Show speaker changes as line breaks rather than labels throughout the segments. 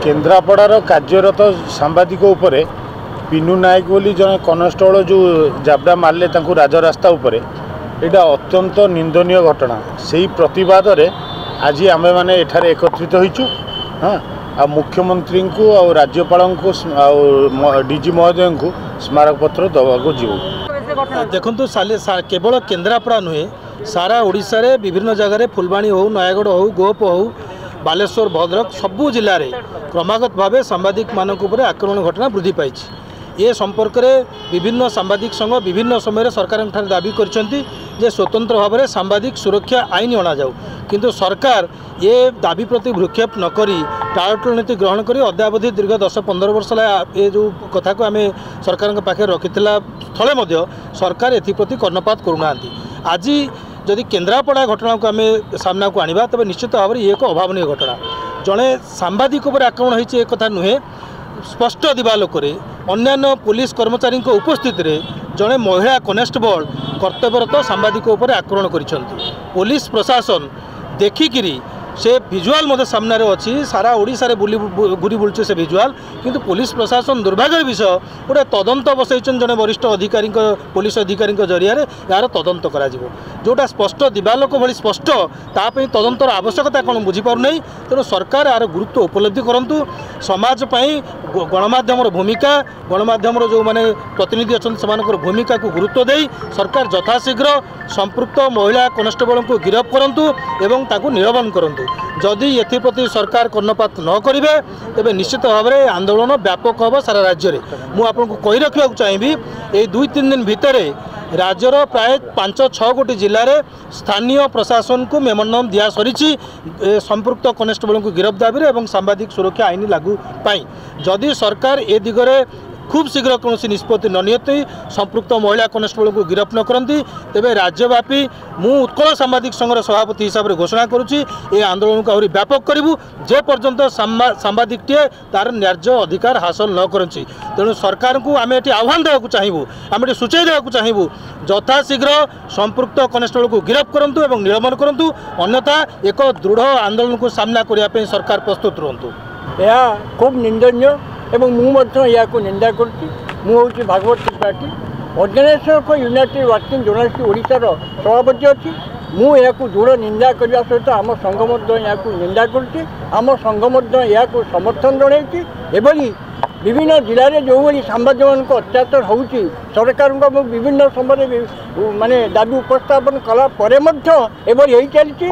केन्द्रापड़ार कार्यरत सांबादिक उपरे पिनू नायक बोली जन कनस्टेबल जो जाबड़ा मारे राजरास्ता उपरे एटा अत्यंत निंदनीय घटना से प्रतिवाद रे आज आम मैंने एठारे एकत्रित होइचु। हाँ आ मुख्यमंत्री को आ राज्यपाल को डीजी महोदय को स्मारक पत्र दवाको जीव।
देखु केवल केन्द्रापड़ा नुहे सारा ओडिशा रे विभिन्न जगह फुलबाणी हो नयागढ़ हो गोप हो बालेश्वर भद्रक सबू जिले में क्रमागत भाव सांबादिक मानक आक्रमण घटना वृद्धि पाई। ये संपर्क में विभिन्न सांबादिक संघ विभिन्न समय सरकार दाबी कर स्वतंत्र भाव में सांबादिक सुरक्षा आईन अणा जाऊ, किंतु सरकार ये दाबी प्रति भ्रूक्षेप नक टाळटूळ नीति ग्रहण कर अद्यावधि दीर्घ 10-15 वर्ष ये जो कथा को आम सरकार पाखे रखी स्थले सरकार एप्रति कर्णपात करूना। आज जदि केन्द्रापड़ा घटना को आम सामना को आनिबा तबे निश्चित भाव में ये एक अभावनीय घटना। जड़े सांबादिक उपर आक्रमण होइछि एक कथा नुहे, स्पष्ट दिवालोक अन्यान्य पुलिस कर्मचारी उपस्थित रे जड़े महिला कनेस्टेबल कर्तव्यरत सांबादिक उपर आक्रमण करिसेंति। पुलिस प्रशासन देखिकिरी से विजुआल मत सामने अच्छी सारा ओडिशा रे घूरी बुलूचे से विजुआल, किंतु पुलिस प्रशासन दुर्भाग्य विषय गोटे तदंत बसैछन जड़े वरिष्ठ अधिकारी पुलिस अधिकारी जरिया यार तदंत करा जोटा स्पष्ट दिवालोक भली स्पष्ट तापई तदंतर आवश्यकता कौन बुझीपारना। तेणु सरकार यार गुरुत्व उपलब्धि करंतु। समाज पई गणमाध्यम भूमिका गणमाध्यम जो माने प्रतिनिधि अच्छा से भूमिका को गुरुत्व दे सरकार यथाशीघ्र संपृक्त महिला कनेस्टेबल को गिरफ्त करंतु एवं ताकू निलंबन करंतु। जदि एप्रति सरकार कर्णपात न करेंगे तेज निश्चित भाव में आंदोलन व्यापक हम सारा राज्य में। मुझे कही रखा चाहिए ये 2-3 दिन भितर राज्यर प्राय 5-6 गोटी जिले में स्थानीय प्रशासन को मेमोरेंडम दिया सरी संपृक्त कनेस्टेबल को गिरफ्त दाबी और सांबादिक सुरक्षा आईन लागू पाई। जदि सरकार ए दिगरे खूब शीघ्र कौन निष्पत्ति न नियति संपृक्त महिला कनेस्टेबल को गिरफ्त न करती तेरे राज्यव्यापी मु उत्कल सांबादिक संघर सभापति हिसाब से घोषणा करुच्ची ये आंदोलन को आहरी व्यापक करूँ जे पर्यंत सांबादिक टे तार न्याय्य अधिकार हासिल न करें। तेणु सरकार को आम ये आह्वान देवाक चाहबू आम ये सूचाई देवाक चाहबू यथाशीघ्र संपृक्त कनेस्टेबल को गिरफ्त करूँ और निलंबन करूँ, अन्यथा एक दृढ़ आंदोलन को सामना करने सरकार प्रस्तुत रुहतु।
यह खूब निंदनीय एवं मुझे निंदा करुँच Bhagabat Tripathy organisation for united working journalist ओडिशार सभापति अच्छी। मुझे दृढ़ निंदा करने सहित आम संघ निंदा करुँच आम संघ को समर्थन जनई। विभिन्न जिले में जो भाई सांबादिक अत्याचार हो सरकार विभिन्न समय माने दाबी उपस्थापन कलापर हो चलती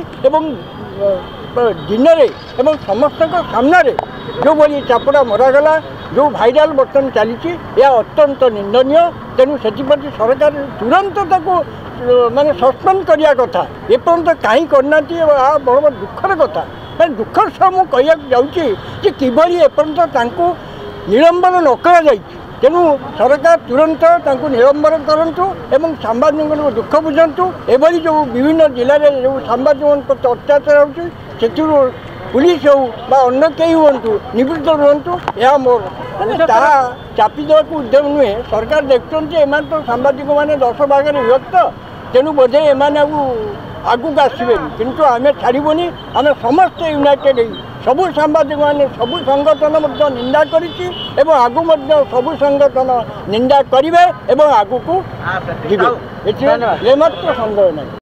दिन में समस्त सामने जो भाई चापड़ा मरागला जो भाइराल बर्तन चली यह अत्यंत निंदनीय। तेणु से सरकार तुरंत माने सस्पेंड करने कथा एपर्यंत कहीं करना बड़ बड़ दुखर कथा। दुखर सह मुझे कहना जाऊँगी किभली एपर्यंत निलंबन न कर। तेणु सरकार तुरंत निलंबन करूँ एवं सांबादिक दुख बुझातु। एभली जो विभिन्न जिले में जो सांबादिक प्रति अत्याचार हो पुलिस हो अन्य कई हूँ निवृत्त रुहतु यह मोर चापी देवाक उद्यम नुहे। सरकार देखते एम तो सांबादिक मैंने 10 भाग विभक्त तेणु बोधे एम आगू आसबे किंतु आम छाड़बनी आम समस्ते यूनाइटेड सबू सांबादिक मैंने सबू संगठन निंदा कर आगू सबू संगठन निंदा करेंगे और आगू को जीवे ये मात्र संदेह नहीं।